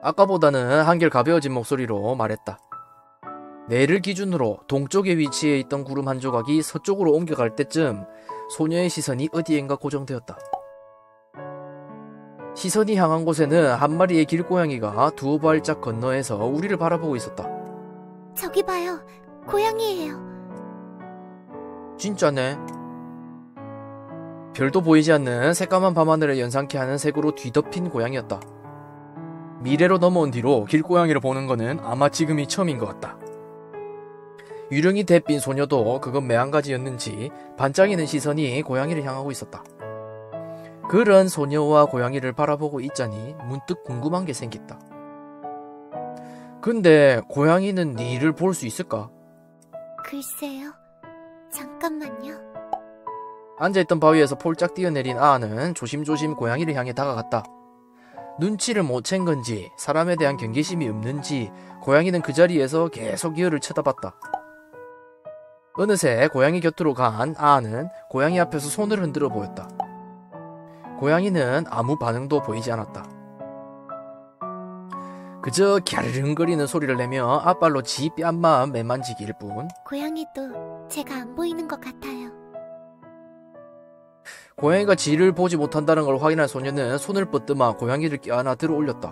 아까보다는 한결 가벼워진 목소리로 말했다. 내를 기준으로 동쪽에 위치해 있던 구름 한 조각이 서쪽으로 옮겨갈 때쯤 소녀의 시선이 어디엔가 고정되었다. 시선이 향한 곳에는 한 마리의 길고양이가 두 발짝 건너에서 우리를 바라보고 있었다. 저기 봐요. 고양이예요. 진짜네. 별도 보이지 않는 새까만 밤하늘을 연상케 하는 색으로 뒤덮인 고양이였다. 미래로 넘어온 뒤로 길고양이를 보는 거는 아마 지금이 처음인 것 같다. 유령이 대빈 소녀도 그건 매한가지였는지 반짝이는 시선이 고양이를 향하고 있었다. 그런 소녀와 고양이를 바라보고 있자니 문득 궁금한 게 생겼다. 근데 고양이는 니를 볼 수 있을까? 글쎄요. 잠깐만요. 앉아있던 바위에서 폴짝 뛰어내린 아아는 조심조심 고양이를 향해 다가갔다. 눈치를 못 챈 건지 사람에 대한 경계심이 없는지 고양이는 그 자리에서 계속 이어를 쳐다봤다. 어느새 고양이 곁으로 간 아아는 고양이 앞에서 손을 흔들어 보였다. 고양이는 아무 반응도 보이지 않았다. 그저 갸르릉거리는 소리를 내며 앞발로 지 뺨만 매만지기일 뿐. 고양이도 제가 안 보이는 것 같아요. 고양이가 지를 보지 못한다는 걸 확인한 소녀는 손을 뻗더마 고양이를 껴안아 들어 올렸다.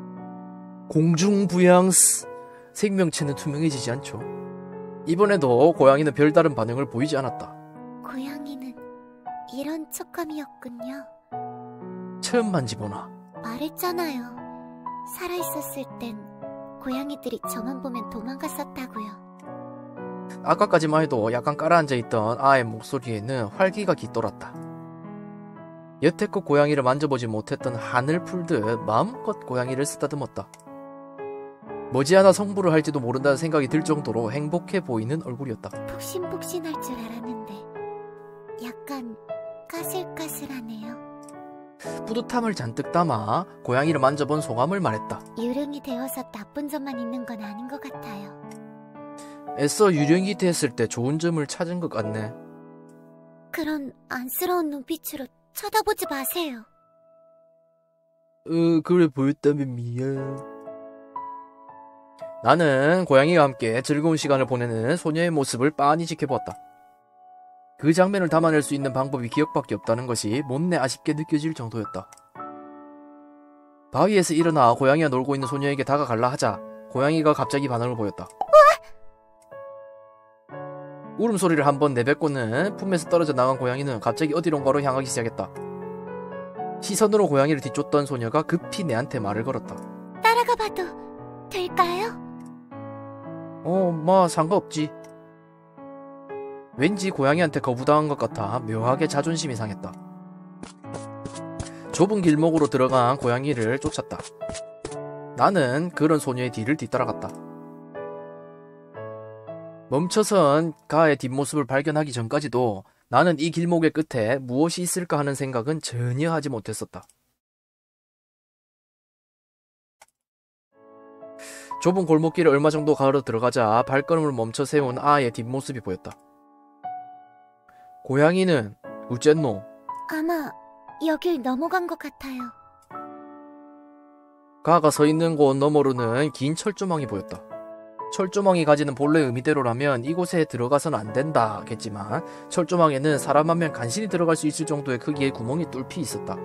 공중부양스. 생명체는 투명해지지 않죠. 이번에도 고양이는 별다른 반응을 보이지 않았다. 고양이는 이런 촉감이었군요. 처음 만지보나. 말했잖아요. 살아있었을 땐 고양이들이 저만 보면 도망갔었다고요. 아까까지만 해도 약간 깔아앉아있던 아의 목소리에는 활기가 깃돌았다. 여태껏 고양이를 만져보지 못했던 한을 풀듯 마음껏 고양이를 쓰다듬었다. 머지않아 성불을 할지도 모른다는 생각이 들 정도로 행복해 보이는 얼굴이었다. 폭신폭신할 줄 알았는데 약간 까슬까슬하네요. 뿌듯함을 잔뜩 담아 고양이를 만져본 소감을 말했다. 유령이 되어서 나쁜 점만 있는 건 아닌 것 같아요. 애써 유령이 됐을 때 좋은 점을 찾은 것 같네. 그런 안쓰러운 눈빛으로 쳐다보지 마세요. 그래 보였다면 미안. 나는 고양이와 함께 즐거운 시간을 보내는 소녀의 모습을 빤히 지켜보았다. 그 장면을 담아낼 수 있는 방법이 기억밖에 없다는 것이 못내 아쉽게 느껴질 정도였다. 바위에서 일어나 고양이와 놀고 있는 소녀에게 다가갈라 하자 고양이가 갑자기 반응을 보였다. 울음소리를 한번 내뱉고는 품에서 떨어져 나간 고양이는 갑자기 어디론가로 향하기 시작했다. 시선으로 고양이를 뒤쫓던 소녀가 급히 내한테 말을 걸었다. 따라가 봐도 될까요? 상관없지. 왠지 고양이한테 거부당한 것 같아 묘하게 자존심이 상했다. 좁은 길목으로 들어간 고양이를 쫓았다. 나는 그런 소녀의 뒤를 뒤따라갔다. 멈춰선 가의 뒷모습을 발견하기 전까지도 나는 이 길목의 끝에 무엇이 있을까 하는 생각은 전혀 하지 못했었다. 좁은 골목길을 얼마 정도 가로 들어가자 발걸음을 멈춰 세운 아의 뒷모습이 보였다. 고양이는 우쨌노? 아마 여길 넘어간 것 같아요. 가가 서 있는 곳 너머로는 긴 철조망이 보였다. 철조망이 가지는 본래 의미대로라면 이곳에 들어가선 안 된다겠지만 철조망에는 사람 한 명 간신히 들어갈 수 있을 정도의 크기의 구멍이 뚫히 있었다.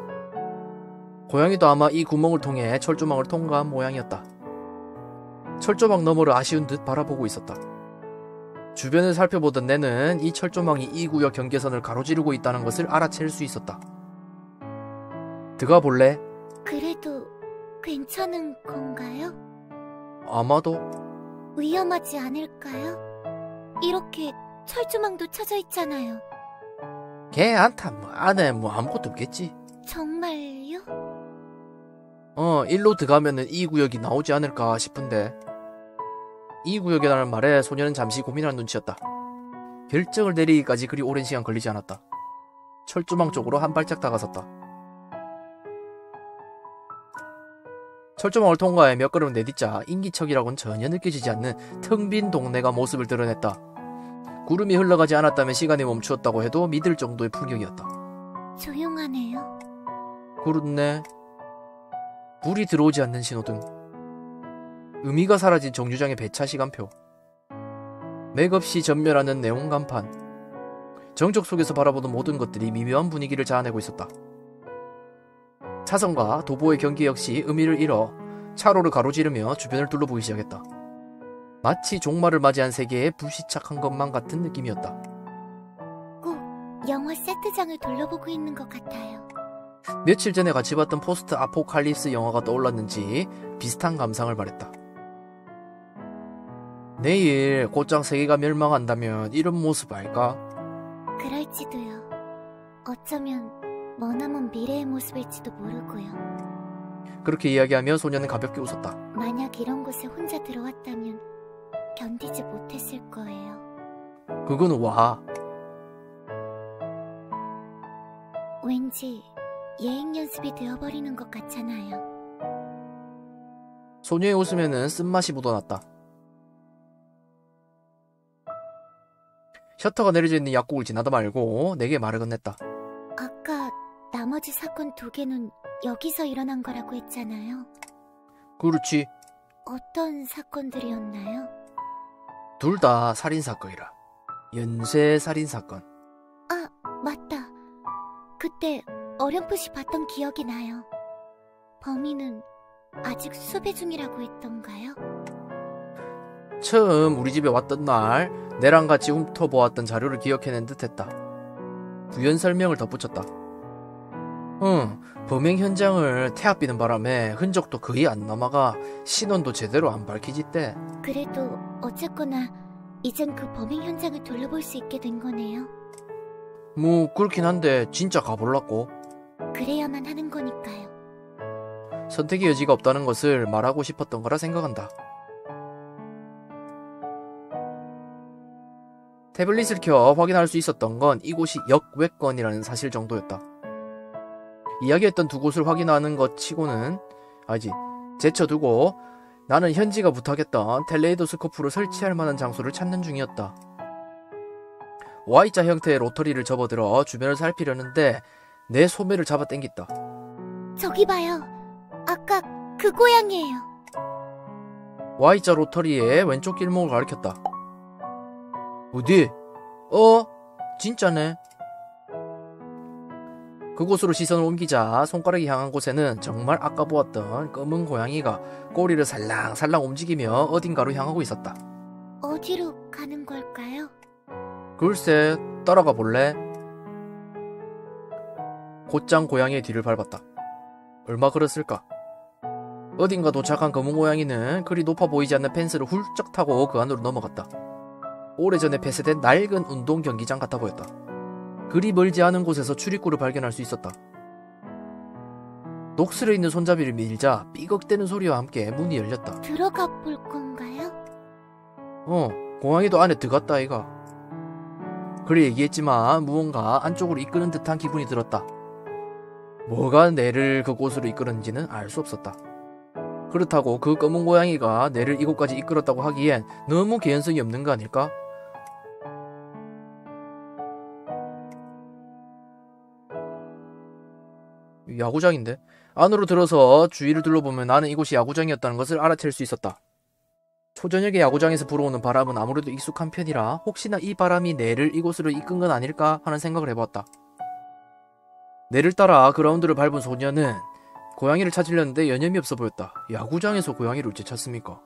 고양이도 아마 이 구멍을 통해 철조망을 통과한 모양이었다. 철조망 너머를 아쉬운 듯 바라보고 있었다. 주변을 살펴보던 내는 이 철조망이 이 구역 경계선을 가로지르고 있다는 것을 알아챌 수 있었다. 들어가 볼래? 그래도 괜찮은 건가요? 아마도. 위험하지 않을까요? 이렇게 철조망도 쳐져 있잖아요. 걔한테 안에 아무것도 없겠지. 정말요? 일로 들어가면은 이 구역이 나오지 않을까 싶은데. 이 구역이라는 말에 소녀는 잠시 고민하는 눈치였다. 결정을 내리기까지 그리 오랜 시간 걸리지 않았다. 철조망 쪽으로 한 발짝 다가섰다. 철조망을 통과해 몇 걸음 내딛자 인기척이라고는 전혀 느껴지지 않는 텅 빈 동네가 모습을 드러냈다. 구름이 흘러가지 않았다면 시간이 멈추었다고 해도 믿을 정도의 풍경이었다. 조용하네요. 그렇네. 불이 들어오지 않는 신호등, 의미가 사라진 정류장의 배차 시간표, 맥없이 전멸하는 네온 간판, 정적 속에서 바라보는 모든 것들이 미묘한 분위기를 자아내고 있었다. 차선과 도보의 경계 역시 의미를 잃어 차로를 가로지르며 주변을 둘러보기 시작했다. 마치 종말을 맞이한 세계에 불시착한 것만 같은 느낌이었다. 꼭 영화 세트장을 둘러보고 있는 것 같아요. 며칠 전에 같이 봤던 포스트 아포칼립스 영화가 떠올랐는지 비슷한 감상을 말했다. 내일 곧장 세계가 멸망한다면 이런 모습 알까? 그럴지도요. 어쩌면 머나먼 미래의 모습일지도 모르고요. 그렇게 이야기하며 소녀는 가볍게 웃었다. 만약 이런 곳에 혼자 들어왔다면 견디지 못했을 거예요. 그건 와. 왠지 예행 연습이 되어버리는 것 같잖아요. 소녀의 웃음에는 쓴맛이 묻어났다. 셔터가 내려져 있는 약국을 지나다 말고 내게 말을 건넸다. 아까 나머지 사건 2개는 여기서 일어난 거라고 했잖아요. 그렇지. 어떤 사건들이었나요? 둘 다 살인사건이라. 연쇄 살인사건. 아, 맞다. 그때 어렴풋이 봤던 기억이 나요. 범인은 아직 수배 중이라고 했던가요? 처음 우리 집에 왔던 날 내랑 같이 훑어보았던 자료를 기억해낸 듯했다. 부연 설명을 덧붙였다. 범행 현장을 태압비는 바람에 흔적도 거의 안 남아가 신원도 제대로 안 밝히지대. 그래도 어쨌거나 이젠 그 범행 현장을 둘러볼 수 있게 된 거네요. 뭐 그렇긴 한데 진짜 가볼라고? 그래야만 하는 거니까요. 선택의 여지가 없다는 것을 말하고 싶었던 거라 생각한다. 태블릿을 켜 확인할 수 있었던 건 이곳이 역외권이라는 사실 정도였다. 이야기했던 두 곳을 확인하는 것 치고는 제쳐두고 나는 현지가 부탁했던 텔레이도스코프를 설치할 만한 장소를 찾는 중이었다. Y자 형태의 로터리를 접어들어 주변을 살피려는데 내 소매를 잡아 당겼다. 저기 봐요. 아까 그 고양이에요. Y자 로터리의 왼쪽 길목을 가리켰다. 어디? 진짜네. 그곳으로 시선을 옮기자 손가락이 향한 곳에는 정말 아까 보았던 검은 고양이가 꼬리를 살랑살랑 움직이며 어딘가로 향하고 있었다. 어디로 가는 걸까요? 글쎄, 따라가 볼래? 곧장 고양이의 뒤를 밟았다. 얼마 걸었을까? 어딘가 도착한 검은 고양이는 그리 높아 보이지 않는 펜스를 훌쩍 타고 그 안으로 넘어갔다. 오래전에 폐쇄된 낡은 운동 경기장 같아 보였다. 그리 멀지 않은 곳에서 출입구를 발견할 수 있었다. 녹슬어 있는 손잡이를 밀자 삐걱대는 소리와 함께 문이 열렸다. 들어가 볼 건가요? 고양이도 안에 들어갔다 아이가. 그래 얘기했지만 무언가 안쪽으로 이끄는 듯한 기분이 들었다. 뭐가 내를 그곳으로 이끌었는지는 알 수 없었다. 그렇다고 그 검은 고양이가 내를 이곳까지 이끌었다고 하기엔 너무 개연성이 없는 거 아닐까? 야구장인데? 안으로 들어서 주위를 둘러보면 나는 이곳이 야구장이었다는 것을 알아챌 수 있었다. 초저녁에 야구장에서 불어오는 바람은 아무래도 익숙한 편이라 혹시나 이 바람이 내를 이곳으로 이끈 건 아닐까 하는 생각을 해보았다. 내를 따라 그라운드를 밟은 소녀는 고양이를 찾으려는데 여념이 없어 보였다. 야구장에서 고양이를 어째 찾습니까?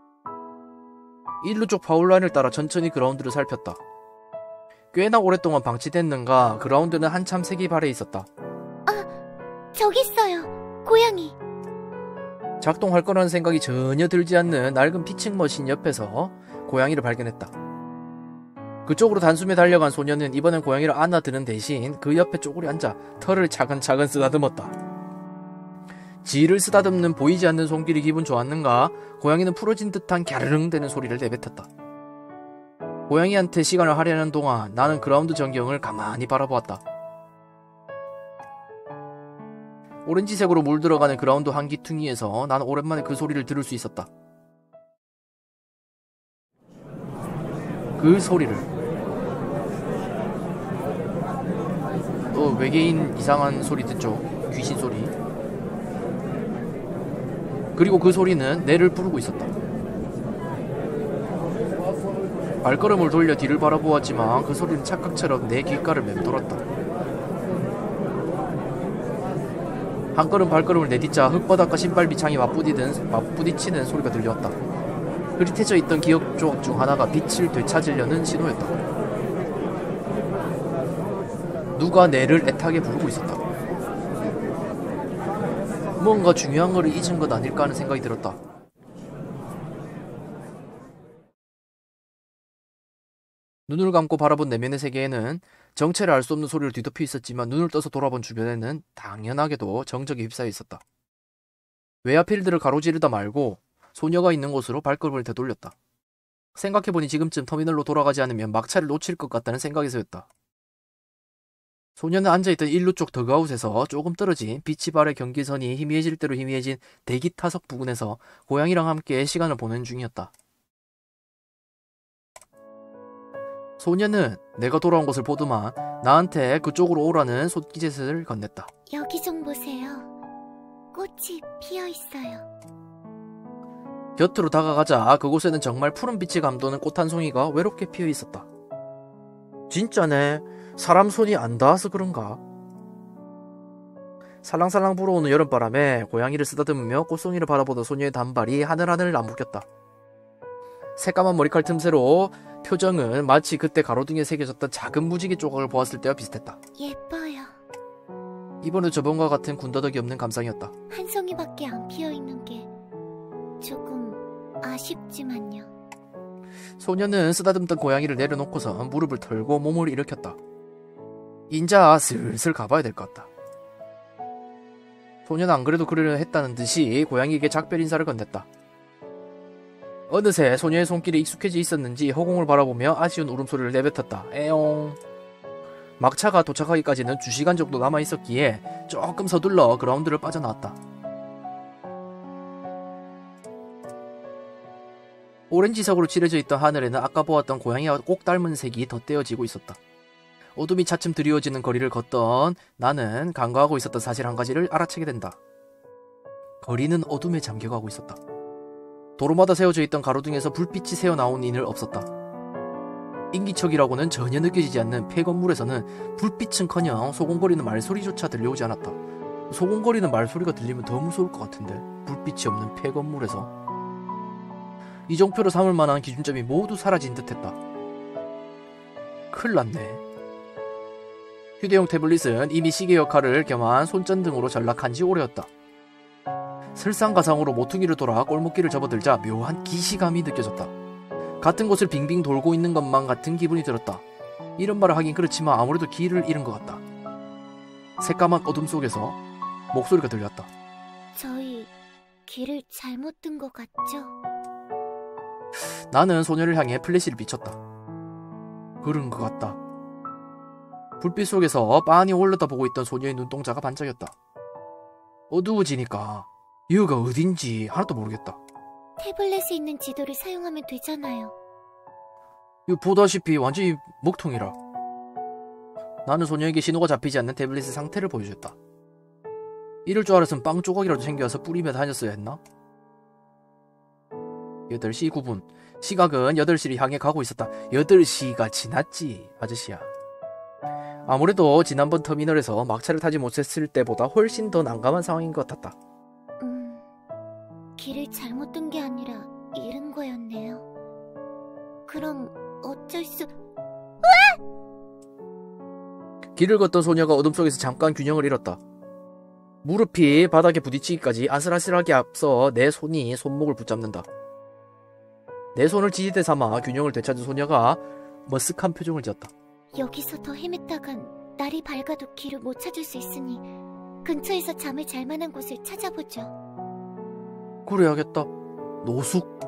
1루 쪽 파울라인을 따라 천천히 그라운드를 살폈다. 꽤나 오랫동안 방치됐는가 그라운드는 한참 색이 발해 있었다. 저기 있어요. 고양이. 작동할 거라는 생각이 전혀 들지 않는 낡은 피칭 머신 옆에서 고양이를 발견했다. 그쪽으로 단숨에 달려간 소녀는 이번엔 고양이를 안아드는 대신 그 옆에 쪼그려 앉아 털을 차근차근 쓰다듬었다. 지를 쓰다듬는 보이지 않는 손길이 기분 좋았는가 고양이는 풀어진 듯한 갸르릉 대는 소리를 내뱉었다. 고양이한테 시간을 할애하는 동안 나는 그라운드 전경을 가만히 바라보았다. 오렌지색으로 물들어가는 그라운드 한기퉁이에서 나는 오랜만에 그 소리를 들을 수 있었다. 그 소리를. 또 외계인 이상한 소리 듣죠? 귀신 소리. 그리고 그 소리는 내를 부르고 있었다. 발걸음을 돌려 뒤를 바라보았지만 그 소리는 착각처럼 내 귓가를 맴돌았다. 한 걸음 발걸음을 내딛자 흙바닥과 신발 밑창이 맞부딪히는 소리가 들려왔다. 흐릿해져 있던 기억 조각 중 하나가 빛을 되찾으려는 신호였다. 누가 내를 애타게 부르고 있었다. 뭔가 중요한 거를 잊은 것 아닐까 하는 생각이 들었다. 눈을 감고 바라본 내면의 세계에는 정체를 알 수 없는 소리를 뒤덮여 있었지만 눈을 떠서 돌아본 주변에는 당연하게도 정적이 휩싸여 있었다. 웨어필드를 가로지르다 말고 소녀가 있는 곳으로 발걸음을 되돌렸다. 생각해보니 지금쯤 터미널로 돌아가지 않으면 막차를 놓칠 것 같다는 생각에서였다. 소녀는 앉아있던 일루 쪽 더그아웃에서 조금 떨어진 빛이 발의 경계선이 희미해질 대로 희미해진 대기 타석 부근에서 고양이랑 함께 시간을 보내는 중이었다. 소녀는 내가 돌아온 것을 보더만 나한테 그쪽으로 오라는 손기짓을 건넸다. 여기 좀 보세요. 꽃이 피어 있어요. 곁으로 다가가자 그곳에는 정말 푸른 빛이 감도는 꽃 한 송이가 외롭게 피어 있었다. 진짜네. 사람 손이 안 닿아서 그런가? 살랑살랑 불어오는 여름바람에 고양이를 쓰다듬으며 꽃송이를 바라보던 소녀의 단발이 하늘하늘 안붙겼다. 새까만 머리칼 틈새로 표정은 마치 그때 가로등에 새겨졌던 작은 무지개 조각을 보았을 때와 비슷했다. 예뻐요. 이번에도 저번과 같은 군더더기 없는 감상이었다. 한 송이밖에 안 피어 있는 게 조금 아쉽지만요. 소녀는 쓰다듬던 고양이를 내려놓고서 무릎을 털고 몸을 일으켰다. 인자 슬슬 가봐야 될 것 같다. 소녀는 안 그래도 그러려 했다는 듯이 고양이에게 작별 인사를 건넸다. 어느새 소녀의 손길에 익숙해져 있었는지 허공을 바라보며 아쉬운 울음소리를 내뱉었다. 에옹. 막차가 도착하기까지는 2시간 정도 남아있었기에 조금 서둘러 그라운드를 빠져나왔다. 오렌지색으로 칠해져 있던 하늘에는 아까 보았던 고양이와 꼭 닮은 색이 덧대어지고 있었다. 어둠이 차츰 드리워지는 거리를 걷던 나는 간과하고 있었던 사실 한 가지를 알아채게 된다. 거리는 어둠에 잠겨가고 있었다. 도로마다 세워져 있던 가로등에서 불빛이 새어나온 이는 없었다. 인기척이라고는 전혀 느껴지지 않는 폐건물에서는 불빛은커녕 소곤거리는 말소리조차 들려오지 않았다. 소곤거리는 말소리가 들리면 더 무서울 것 같은데 불빛이 없는 폐건물에서. 이정표로 삼을 만한 기준점이 모두 사라진 듯했다. 큰일 났네. 휴대용 태블릿은 이미 시계 역할을 겸한 손전등으로 전락한 지 오래였다. 설상가상으로 모퉁이를 돌아 골목길을 접어들자 묘한 기시감이 느껴졌다. 같은 곳을 빙빙 돌고 있는 것만 같은 기분이 들었다. 이런 말을 하긴 그렇지만 아무래도 길을 잃은 것 같다. 새까만 어둠 속에서 목소리가 들렸다. 저희 길을 잘못 든 것 같죠? 나는 소녀를 향해 플래시를 비췄다. 그런 것 같다. 불빛 속에서 빤히 올려다보고 있던 소녀의 눈동자가 반짝였다. 어두워지니까 여기가 어딘지 하나도 모르겠다. 태블릿에 있는 지도를 사용하면 되잖아요. 이거 보다시피 완전히 먹통이라. 나는 소녀에게 신호가 잡히지 않는 태블릿의 상태를 보여줬다. 이럴 줄 알았으면 빵 조각이라도 챙겨와서 뿌리며 다녔어야 했나? 8시 9분. 시각은 8시를 향해 가고 있었다. 8시가 지났지, 아저씨야. 아무래도 지난번 터미널에서 막차를 타지 못했을 때보다 훨씬 더 난감한 상황인 것 같았다. 길을 잘못 든 게 아니라 잃은 거였네요. 그럼 어쩔 수... 길을 걷던 소녀가 어둠 속에서 잠깐 균형을 잃었다. 무릎이 바닥에 부딪히기까지 아슬아슬하게 앞서 내 손이 손목을 붙잡는다. 내 손을 지지대 삼아 균형을 되찾은 소녀가 머쓱한 표정을 지었다. 여기서 더 헤맸다간 날이 밝아도 길을 못 찾을 수 있으니 근처에서 잠을 잘 만한 곳을 찾아보죠. 그래야겠다. 노숙.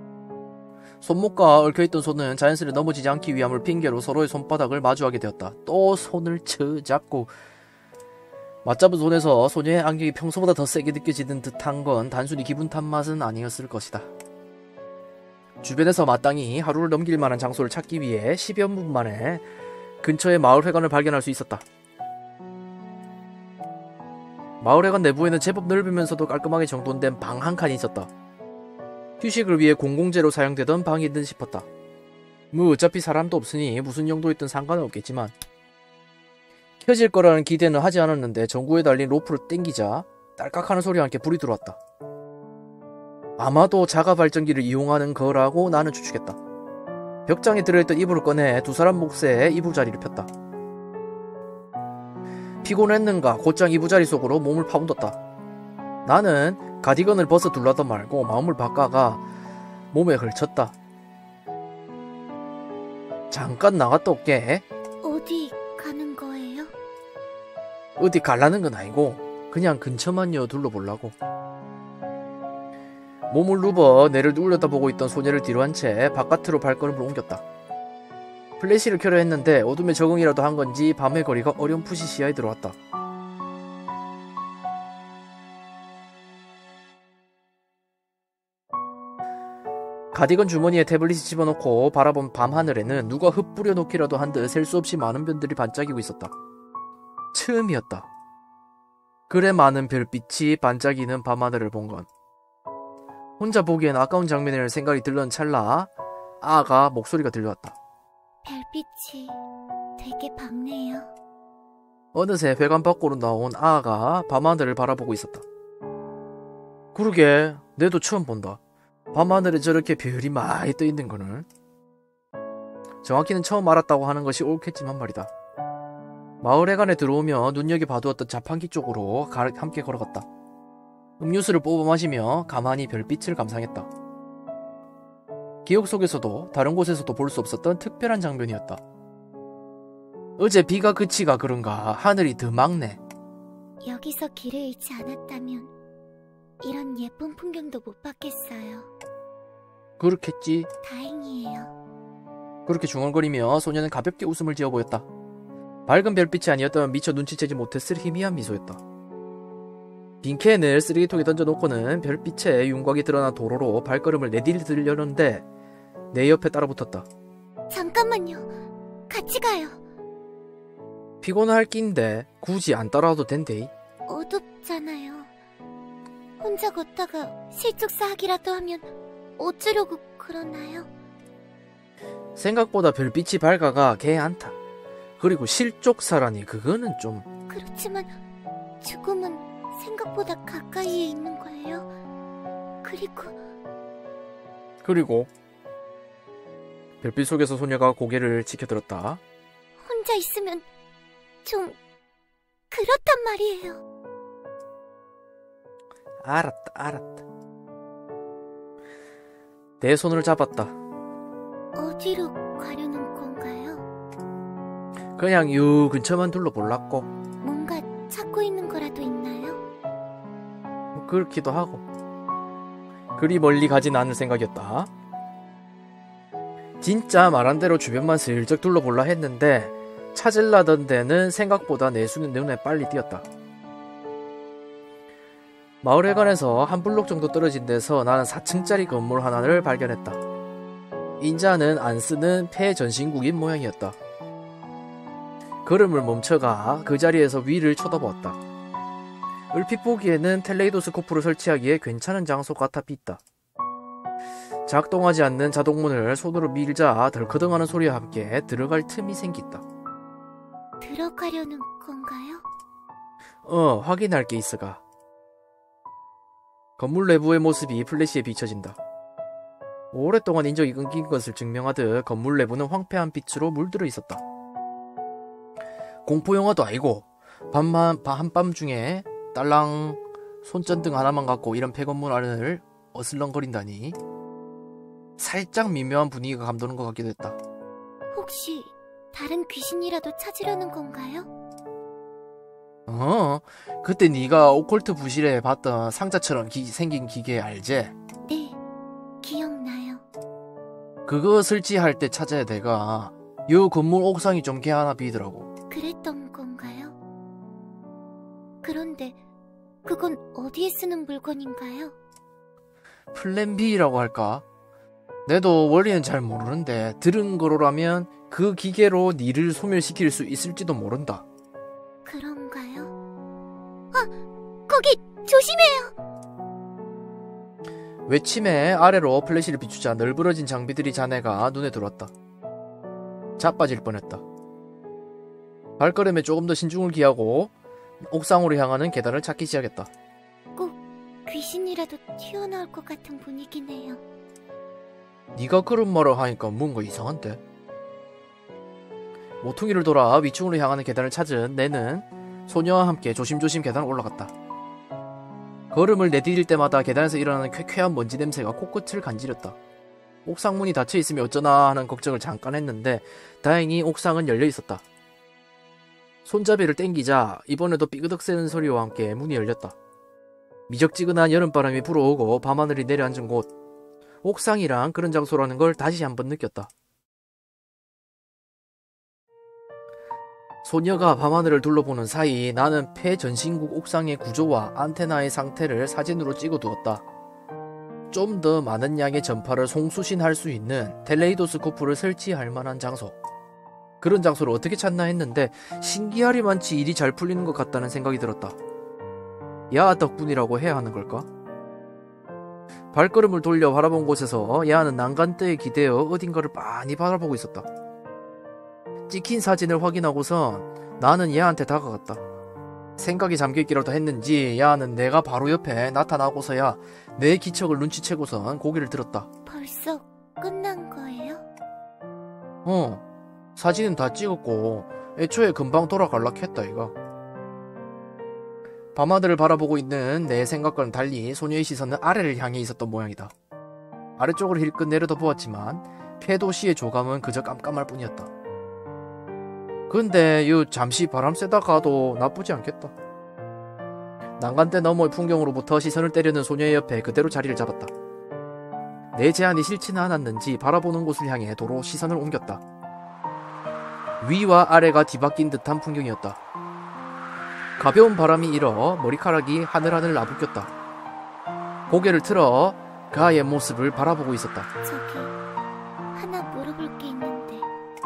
손목과 얽혀있던 손은 자연스레 넘어지지 않기 위함을 핑계로 서로의 손바닥을 마주하게 되었다. 또 손을 쳐잡고 맞잡은 손에서 소녀의 안경이 평소보다 더 세게 느껴지는 듯한 건 단순히 기분 탓맛은 아니었을 것이다. 주변에서 마땅히 하루를 넘길 만한 장소를 찾기 위해 10여 분 만에 근처의 마을 회관을 발견할 수 있었다. 마을회관 내부에는 제법 넓으면서도 깔끔하게 정돈된 방 한 칸이 있었다. 휴식을 위해 공공재로 사용되던 방이 듯 싶었다. 뭐 어차피 사람도 없으니 무슨 용도였든 상관은 없겠지만 켜질 거라는 기대는 하지 않았는데 전구에 달린 로프를 당기자 딸깍하는 소리와 함께 불이 들어왔다. 아마도 자가 발전기를 이용하는 거라고 나는 추측했다. 벽장에 들어있던 이불을 꺼내 두 사람 몫의 이부자리를 폈다. 피곤했는가 곧장 이부자리 속으로 몸을 파묻었다. 나는 가디건을 벗어 둘러다 말고 마음을 바꿔가 몸에 걸쳤다. 잠깐 나갔다 올게. 어디 가는 거예요? 어디 갈라는 건 아니고 그냥 근처만요 둘러보려고. 몸을 누워 내를 울려다보고 있던 소녀를 뒤로 한 채 바깥으로 발걸음을 옮겼다. 플래시를 켜려 했는데 어둠에 적응이라도 한 건지 밤의 거리가 어렴풋이 시야에 들어왔다. 가디건 주머니에 태블릿을 집어넣고 바라본 밤하늘에는 누가 흩뿌려 놓기라도 한 듯 셀 수 없이 많은 별들이 반짝이고 있었다. 처음이었다. 그래 많은 별빛이 반짝이는 밤하늘을 본 건. 혼자 보기엔 아까운 장면을 생각이 들던 찰나 아가 목소리가 들려왔다. 별빛이 되게 밝네요. 어느새 회관 밖으로 나온 아가 밤하늘을 바라보고 있었다. 그러게 내도 처음 본다. 밤하늘에 저렇게 별이 많이 떠있는 거는. 정확히는 처음 알았다고 하는 것이 옳겠지만 말이다. 마을회관에 들어오며 눈여겨 봐두었던 자판기 쪽으로 함께 걸어갔다. 음료수를 뽑아 마시며 가만히 별빛을 감상했다. 기억 속에서도 다른 곳에서도 볼 수 없었던 특별한 장면이었다. 어제 비가 그치가 그런가 하늘이 더 맑네. 여기서 길을 잃지 않았다면 이런 예쁜 풍경도 못 봤겠어요. 그렇겠지. 다행이에요. 그렇게 중얼거리며 소녀는 가볍게 웃음을 지어 보였다. 밝은 별빛이 아니었다면 미처 눈치채지 못했을 희미한 미소였다. 빈캔을 쓰레기통에 던져놓고는 별빛에 윤곽이 드러난 도로로 발걸음을 내디디려는데 내 옆에 따라붙었다. 잠깐만요. 같이 가요. 피곤할 낀데 굳이 안 따라와도 된대. 어둡잖아요. 혼자 걷다가 실족사하기라도 하면 어쩌려고 그러나요? 생각보다 별빛이 밝아가 개안타. 그리고 실족사라니 그거는 좀... 그렇지만 죽음은 생각보다 가까이에 있는 거예요. 그리고 별빛 속에서 소녀가 고개를 치켜들었다. 혼자 있으면 좀 그렇단 말이에요. 알았다. 내 손을 잡았다. 어디로 가려는 건가요? 그냥 요 근처만 둘러볼라고. 뭔가 찾고 있는 거라도 있나요? 그렇기도 하고. 그리 멀리 가진 않을 생각이었다. 진짜 말한 대로 주변만 슬쩍 둘러볼라 했는데 찾으려던 데는 생각보다 내 눈에 빨리 띄었다. 마을회관에서 한 블록 정도 떨어진 데서 나는 4층짜리 건물 하나를 발견했다. 인자는 안 쓰는 폐전신국인 모양이었다. 걸음을 멈춰가 그 자리에서 위를 쳐다보았다. 얼핏 보기에는 텔레이도스코프를 설치하기에 괜찮은 장소 같아 빗다. 작동하지 않는 자동문을 손으로 밀자 덜커덩하는 소리와 함께 들어갈 틈이 생겼다. 들어가려는 건가요? 확인할 게 있어가. 건물 내부의 모습이 플래시에 비춰진다. 오랫동안 인적이 끊긴 것을 증명하듯 건물 내부는 황폐한 빛으로 물들어 있었다. 공포영화도 아니고 한밤중에 딸랑 손전등 하나만 갖고 이런 폐건물 안을 어슬렁거린다니. 살짝 미묘한 분위기가 감도는 것 같기도 했다. 혹시 다른 귀신이라도 찾으려는 건가요? 그때 네가 오컬트 부실에 봤던 상자처럼 생긴 기계 알지? 네, 기억나요. 그거 설치할 때 찾아야 돼가. 요 건물 옥상이 좀 개 하나 비더라고. 그랬던 건가요? 그런데 그건 어디에 쓰는 물건인가요? 플랜 B라고 할까? 내도 원리는 잘 모르는데 들은 거로라면 그 기계로 니를 소멸시킬 수 있을지도 모른다. 그런가요? 거기 조심해요. 외침에 아래로 플래시를 비추자 널브러진 장비들이 자네가 눈에 들어왔다. 자빠질 뻔했다. 발걸음에 조금 더 신중을 기하고 옥상으로 향하는 계단을 찾기 시작했다. 꼭 귀신이라도 튀어나올 것 같은 분위기네요. 네가 그런 말을 하니까 뭔가 이상한데? 모퉁이를 돌아 위층으로 향하는 계단을 찾은 내는 소녀와 함께 조심조심 계단을 올라갔다. 걸음을 내디딜 때마다 계단에서 일어나는 쾌쾌한 먼지 냄새가 코끝을 간지렸다. 옥상문이 닫혀있으면 어쩌나 하는 걱정을 잠깐 했는데 다행히 옥상은 열려있었다. 손잡이를 땡기자 이번에도 삐그덕 새는 소리와 함께 문이 열렸다. 미적지근한 여름바람이 불어오고 밤하늘이 내려앉은 곳, 옥상이란 그런 장소라는 걸 다시 한번 느꼈다. 소녀가 밤하늘을 둘러보는 사이 나는 폐전신국 옥상의 구조와 안테나의 상태를 사진으로 찍어두었다. 좀 더 많은 양의 전파를 송수신할 수 있는 텔레이도스코프를 설치할 만한 장소. 그런 장소를 어떻게 찾나 했는데 신기하리만치 일이 잘 풀리는 것 같다는 생각이 들었다. 야하 덕분이라고 해야 하는 걸까? 발걸음을 돌려 바라본 곳에서 야하는 난간대에 기대어 어딘가를 빤히 바라보고 있었다. 찍힌 사진을 확인하고선 나는 야한테 다가갔다. 생각이 잠겨있기라도 했는지 야는 내가 바로 옆에 나타나고서야 내 기척을 눈치채고선 고개를 들었다. 벌써 끝난 거예요? 사진은 다 찍었고 애초에 금방 돌아갈라 했다 이가. 밤하늘을 바라보고 있는 내 생각과는 달리 소녀의 시선은 아래를 향해 있었던 모양이다. 아래쪽으로 힐끗 내려다 보았지만 폐도시의 조감은 그저 깜깜할 뿐이었다. 근데 잠시 바람 쐬다 가도 나쁘지 않겠다. 난간대 너머의 풍경으로부터 시선을 때리는 소녀의 옆에 그대로 자리를 잡았다. 내 제안이 싫지는 않았는지 바라보는 곳을 향해 도로 시선을 옮겼다. 위와 아래가 뒤바뀐 듯한 풍경이었다. 가벼운 바람이 일어 머리카락이 하늘하늘 나부꼈다. 고개를 틀어 가의 모습을 바라보고 있었다. 저기 하나 물어볼 게 있는데.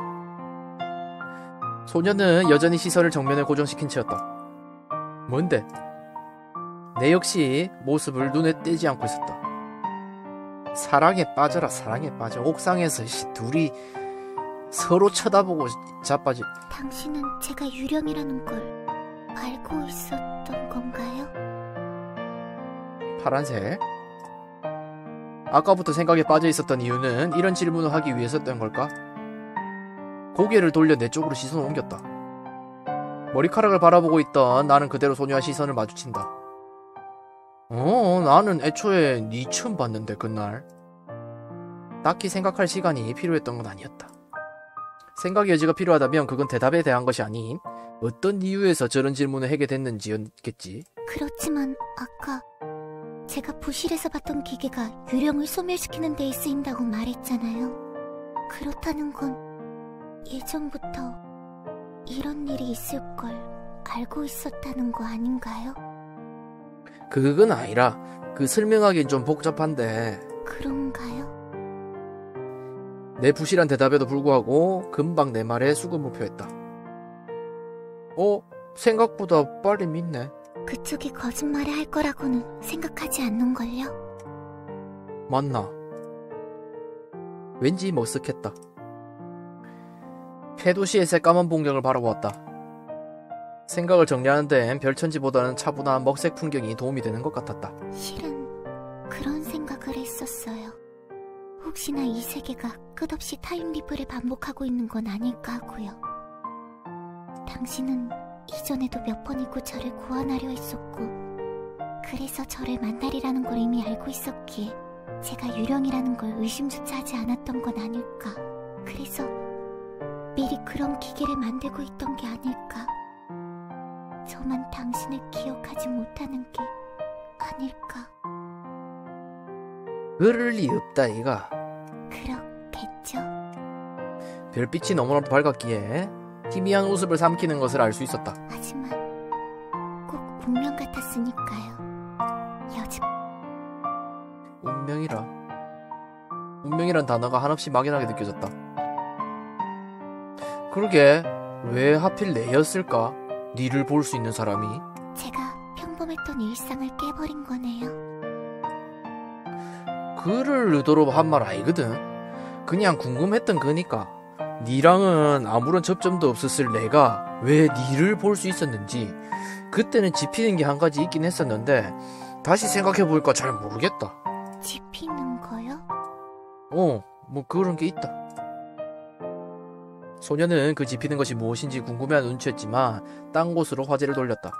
소녀는 여전히 시선을 정면에 고정시킨 채였다. 뭔데? 내 역시 모습을 눈에 떼지 않고 있었다. 사랑에 빠져라, 사랑에 빠져. 옥상에서 둘이 서로 쳐다보고 자빠지. 당신은 제가 유령이라는 걸 알고 있었던 건가요? 파란색? 아까부터 생각에 빠져 있었던 이유는 이런 질문을 하기 위해서였던 걸까? 고개를 돌려 내 쪽으로 시선을 옮겼다. 머리카락을 바라보고 있던 나는 그대로 소녀와 시선을 마주친다. 나는 애초에 네 처음 봤는데 그날. 딱히 생각할 시간이 필요했던 건 아니었다. 생각의 여지가 필요하다면 그건 대답에 대한 것이 아닌 어떤 이유에서 저런 질문을 하게 됐는지였겠지. 그렇지만 아까 제가 부실에서 봤던 기계가 유령을 소멸시키는 데에 쓰인다고 말했잖아요. 그렇다는 건 예전부터 이런 일이 있을 걸 알고 있었다는 거 아닌가요? 그건 아니라 설명하기엔 좀 복잡한데. 그런가요? 내 부실한 대답에도 불구하고 금방 내 말에 수긍을 표했다. 생각보다 빨리 믿네. 그쪽이 거짓말을 할 거라고는 생각하지 않는걸요? 맞나? 왠지 머쓱했다. 폐도시의 새까만 풍경을 바라보았다. 생각을 정리하는 데엔 별천지보다는 차분한 먹색 풍경이 도움이 되는 것 같았다. 실은 그런 생각을 했었어요. 혹시나 이 세계가 끝없이 타임리프를 반복하고 있는 건 아닐까 하고요. 당신은 이전에도 몇 번이고 저를 구원하려 했었고, 그래서 저를 만나리라는 걸 이미 알고 있었기에 제가 유령이라는 걸 의심조차 하지 않았던 건 아닐까. 그래서 미리 그런 기계를 만들고 있던 게 아닐까. 저만 당신을 기억하지 못하는 게 아닐까. 그럴 리 없다 이가. 그렇겠죠. 별빛이 너무나도 밝았기에 희미한 웃음을 삼키는 것을 알 수 있었다. 하지만 꼭 운명 같았으니까요. 요즘 운명이란 단어가 한없이 막연하게 느껴졌다. 그러게 왜 하필 내였을까? 니를 볼 수 있는 사람이. 제가 평범했던 행복했던 일상을 깨버린 거네요. 그를 의도로 한 말 아니거든. 그냥 궁금했던 거니까. 니랑은 아무런 접점도 없었을 내가 왜 니를 볼 수 있었는지 그때는 짚히는 게 한 가지 있긴 했었는데 다시 생각해보니까 잘 모르겠다. 짚히는 거요? 뭐 그런 게 있다. 소녀는 그 짚히는 것이 무엇인지 궁금해하는 눈치였지만 딴 곳으로 화제를 돌렸다.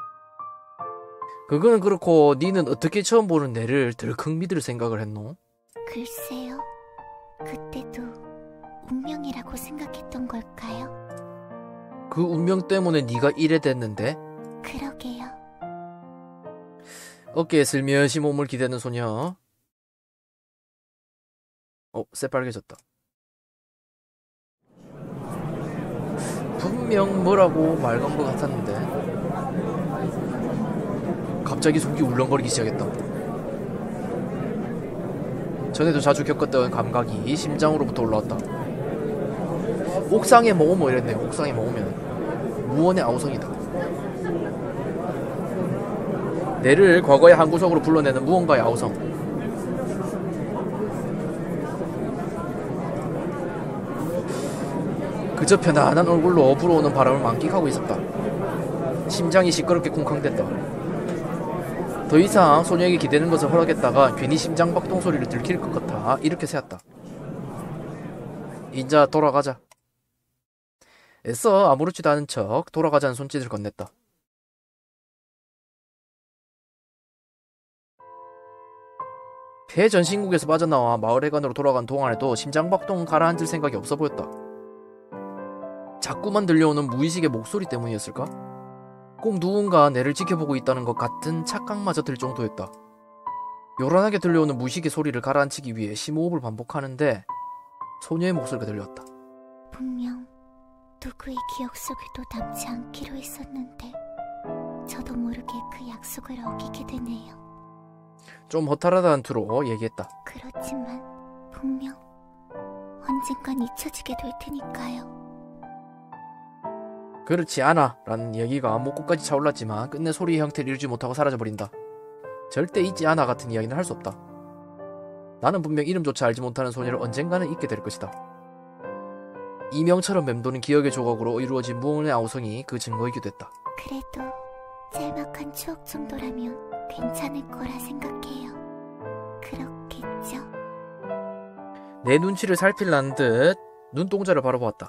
그건 그렇고 니는 어떻게 처음 보는 내를 덜컥 믿을 생각을 했노? 글쎄요. 그때도 운명이라고 생각했던 걸까요? 그 운명 때문에 니가 이래 됐는데? 그러게요. 어깨에 슬며시 몸을 기대는 소녀. 새빨개졌다. 분명 뭐라고 말 건 것 같았는데 갑자기 속이 울렁거리기 시작했다. 전에도 자주 겪었던 감각이 심장으로부터 올라왔다. 옥상에 머무면 이랬네요. 옥상에 머무면 무언의 아우성이다. 내를 과거의 한 구석으로 불러내는 무언가의 아우성. 그저 편안한 얼굴로 불어오는 바람을 만끽하고 있었다. 심장이 시끄럽게 쿵쾅댔다. 더 이상 소녀에게 기대는 것을 허락했다가 괜히 심장박동 소리를 들킬 것 같아 이렇게 세웠다. 인자 돌아가자. 애써 아무렇지도 않은 척 돌아가자는 손짓을 건넸다. 폐전신국에서 빠져나와 마을회관으로 돌아간 동안에도 심장박동은 가라앉을 생각이 없어 보였다. 자꾸만 들려오는 무의식의 목소리 때문이었을까? 꼭 누군가 내를 지켜보고 있다는 것 같은 착각마저 들 정도였다. 요란하게 들려오는 무의식의 소리를 가라앉히기 위해 심호흡을 반복하는데 소녀의 목소리가 들려왔다. 분명 누구의 기억 속에도 남지 않기로 했었는데 저도 모르게 그 약속을 어기게 되네요. 좀 허탈하다는 투로 얘기했다. 그렇지만 분명 언젠간 잊혀지게 될 테니까요. 그렇지 않아 라는 얘기가 목구까지 차올랐지만 끝내 소리의 형태를 잃지 못하고 사라져버린다. 절대 잊지 않아 같은 이야기는 할 수 없다. 나는 분명 이름조차 알지 못하는 소녀를 언젠가는 잊게 될 것이다. 이명처럼 맴도는 기억의 조각으로 이루어진 무언의 아우성이 그 증거이기도 했다. 그래도 짤막한 추억 정도라면 괜찮을 거라 생각해요. 그렇겠죠? 내 눈치를 살필라는 듯 눈동자를 바라보았다.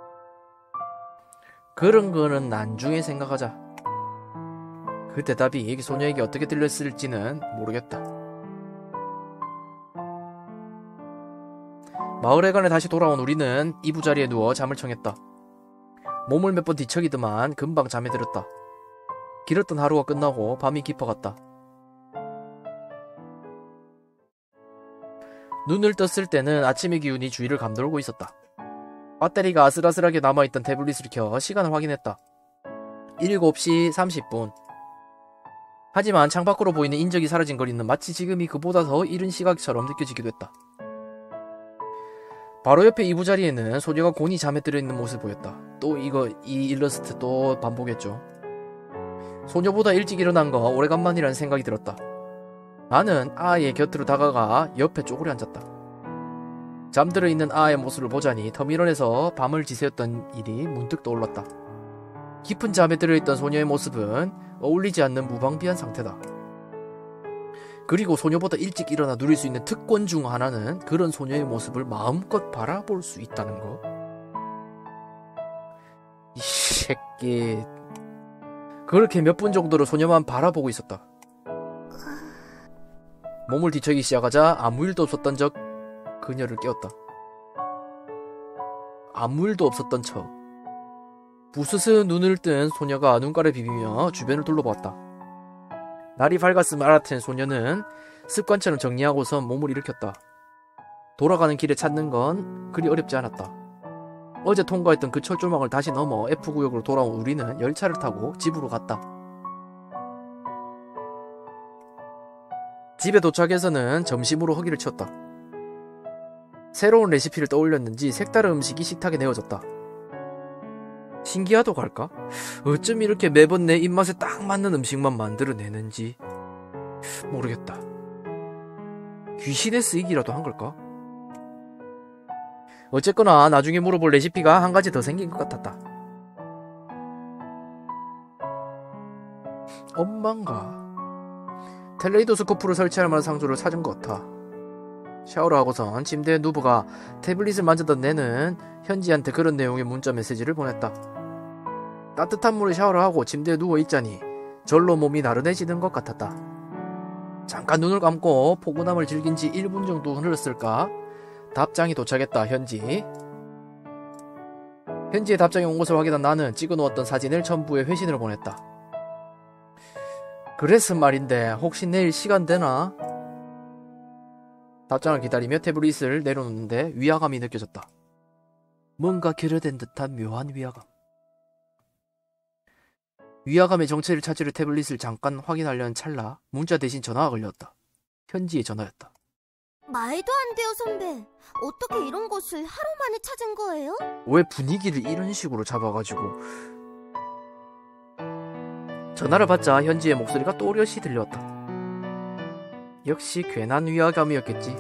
그런 거는 나중에 생각하자. 그 대답이 소녀에게 어떻게 들렸을지는 모르겠다. 마을회관에 다시 돌아온 우리는 이부자리에 누워 잠을 청했다. 몸을 몇 번 뒤척이더만 금방 잠에 들었다. 길었던 하루가 끝나고 밤이 깊어갔다. 눈을 떴을 때는 아침의 기운이 주위를 감돌고 있었다. 배터리가 아슬아슬하게 남아있던 태블릿을 켜 시간을 확인했다. 7시 30분. 하지만 창밖으로 보이는 인적이 사라진 거리는 마치 지금이 그보다 더 이른 시각처럼 느껴지기도 했다. 바로 옆에 이부자리에는 소녀가 곤히 잠에 들어있는 모습을 보였다. 또 이 일러스트 또 반복했죠. 소녀보다 일찍 일어난 거 오래간만이라는 생각이 들었다. 나는 아이의 곁으로 다가가 옆에 쪼그려 앉았다. 잠들어 있는 아이의 모습을 보자니 터미널에서 밤을 지새웠던 일이 문득 떠올랐다. 깊은 잠에 들어있던 소녀의 모습은 어울리지 않는 무방비한 상태다. 그리고 소녀보다 일찍 일어나 누릴 수 있는 특권 중 하나는 그런 소녀의 모습을 마음껏 바라볼 수 있다는 거. 이 새끼. 그렇게 몇 분 정도로 소녀만 바라보고 있었다. 몸을 뒤척이기 시작하자 아무 일도 없었던 적 그녀를 깨웠다. 아무 일도 없었던 척. 부스스 눈을 뜬 소녀가 눈가를 비비며 주변을 둘러보았다. 날이 밝았음을 알아챈 소녀는 습관처럼 정리하고선 몸을 일으켰다. 돌아가는 길에 찾는 건 그리 어렵지 않았다. 어제 통과했던 그 철조망을 다시 넘어 F구역으로 돌아온 우리는 열차를 타고 집으로 갔다. 집에 도착해서는 점심으로 허기를 치웠다. 새로운 레시피를 떠올렸는지 색다른 음식이 식탁에 내어졌다. 신기하다고 할까? 어쩜 이렇게 매번 내 입맛에 딱 맞는 음식만 만들어내는지 모르겠다. 귀신의 쓰이기라도 한 걸까? 어쨌거나 나중에 물어볼 레시피가 한 가지 더 생긴 것 같았다. 엄마인가? 텔레이도스코프를 설치할 만한 상조를 찾은 것 같아. 샤워를 하고선 침대에 누브가 태블릿을 만지던 내는 현지한테 그런 내용의 문자 메시지를 보냈다. 따뜻한 물에 샤워를 하고 침대에 누워있자니 절로 몸이 나른해지는 것 같았다. 잠깐 눈을 감고 포근함을 즐긴 지 1분 정도 흘렀을까? 답장이 도착했다. 현지의 답장이 온 것을 확인한 나는 찍어놓았던 사진을 첨부해 회신을 보냈다. 그래서 말인데 혹시 내일 시간 되나? 답장을 기다리며 태블릿을 내려놓는데 위화감이 느껴졌다. 뭔가 결여된 듯한 묘한 위화감. 위화감의 정체를 찾으려 태블릿을 잠깐 확인하려는 찰나 문자 대신 전화가 걸렸다. 현지의 전화였다. 말도 안 돼요, 선배. 어떻게 이런 곳을 하루 만에 찾은 거예요? 왜 분위기를 이런 식으로 잡아가지고. 전화를 받자 현지의 목소리가 또렷이 들려왔다. 역시 괜한 위화감이었겠지.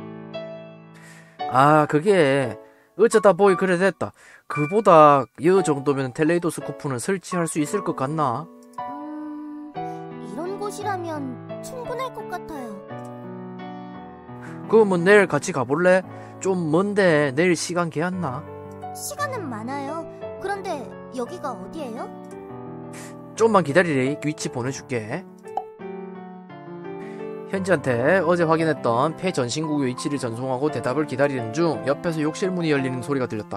아, 그게 어쩌다 보이 그래 됐다. 그보다 이 정도면 텔레이도스코프는 설치할 수 있을 것 같나? 이런 곳이라면 충분할 것 같아요. 그러면 내일 같이 가볼래? 좀 먼데 내일 시간 괜찮나? 시간은 많아요. 그런데 여기가 어디예요? 좀만 기다리래. 위치 보내줄게. 현지한테 어제 확인했던 폐전신국의 위치를 전송하고 대답을 기다리는 중 옆에서 욕실 문이 열리는 소리가 들렸다.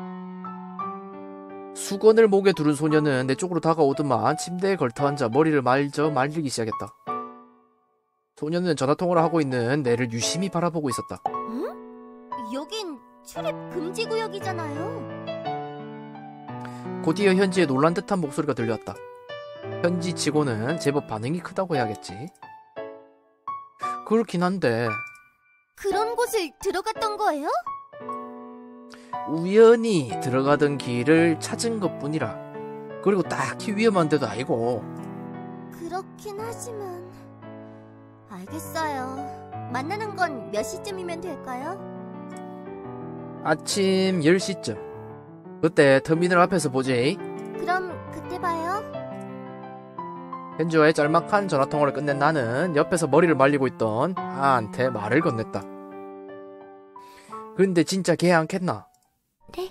수건을 목에 두른 소녀는 내 쪽으로 다가오더만 침대에 걸터앉아 머리를 말리기 시작했다. 소녀는 전화통화를 하고 있는 내를 유심히 바라보고 있었다. 응? 여긴 출입 금지 구역이잖아요. 곧이어 현지의 놀란 듯한 목소리가 들려왔다. 현지 치고는 제법 반응이 크다고 해야겠지. 그렇긴 한데 그런 곳을 들어갔던 거예요? 우연히 들어가던 길을 찾은 것뿐이라. 그리고 딱히 위험한 데도 아니고. 그렇긴 하지만 알겠어요. 만나는 건 몇 시쯤이면 될까요? 아침 10시쯤. 그때 터미널 앞에서 보지. 그럼 그때 봐요. 현지와의 짤막한 전화통화를 끝낸 나는 옆에서 머리를 말리고 있던 아한테 말을 건넸다. 근데 진짜 걔 않겠나? 네?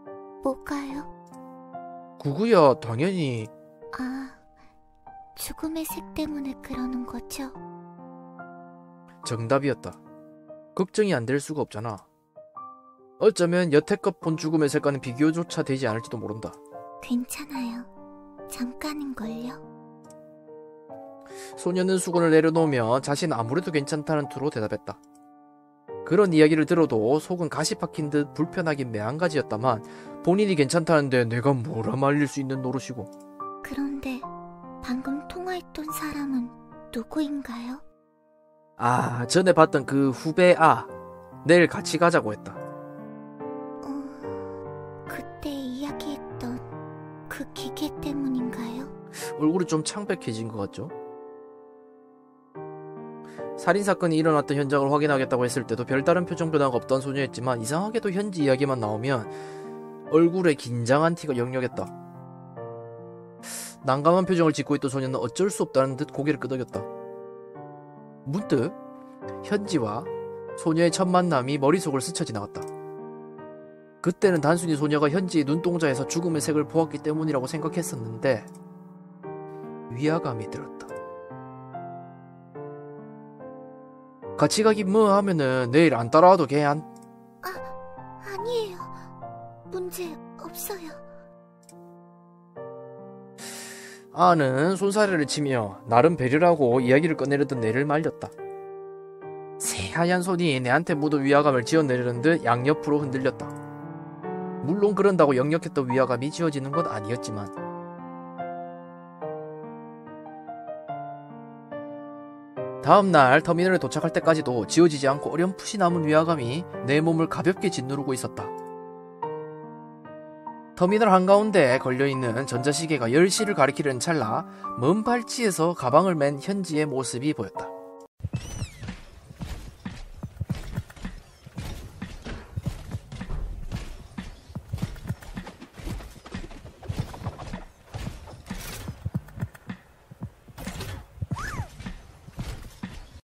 뭐가요? 구구야, 당연히. 아, 죽음의 색 때문에 그러는 거죠? 정답이었다. 걱정이 안 될 수가 없잖아. 어쩌면 여태껏 본 죽음의 색과는 비교조차 되지 않을지도 모른다. 괜찮아요. 잠깐인걸요. 소녀는 수건을 내려놓으며 자신은 아무래도 괜찮다는 투로 대답했다. 그런 이야기를 들어도 속은 가시 박힌 듯 불편하긴 매한가지였다만 본인이 괜찮다는데 내가 뭐라 말릴 수 있는 노릇이고. 그런데 방금 통화했던 사람은 누구인가요? 아, 전에 봤던 그 후배 내일 같이 가자고 했다. 그때 이야기했던 그 기계 때문인가요? 얼굴이 좀 창백해진 것 같죠? 살인사건이 일어났던 현장을 확인하겠다고 했을 때도 별다른 표정 변화가 없던 소녀였지만 이상하게도 현지 이야기만 나오면 얼굴에 긴장한 티가 역력했다. 난감한 표정을 짓고 있던 소녀는 어쩔 수 없다는 듯 고개를 끄덕였다. 문득 현지와 소녀의 첫 만남이 머릿속을 스쳐 지나갔다. 그때는 단순히 소녀가 현지의 눈동자에서 죽음의 색을 보았기 때문이라고 생각했었는데 위화감이 들었다. 같이 가기 뭐 하면은 내일 안 따라와도 아니에요. 문제 없어요. 아는 손사래를 치며 나름 배려라고 이야기를 꺼내려던 내를 말렸다. 새하얀 손이 내한테 묻은 위화감을 지워내려는 듯 양옆으로 흔들렸다. 물론 그런다고 역력했던 위화감이 지워지는 건 아니었지만 다음날 터미널에 도착할 때까지도 지워지지 않고 어렴풋이 남은 위화감이 내 몸을 가볍게 짓누르고 있었다. 터미널 한가운데에 걸려있는 전자시계가 10시를 가리키려는 찰나 먼 발치에서 가방을 맨 현지의 모습이 보였다.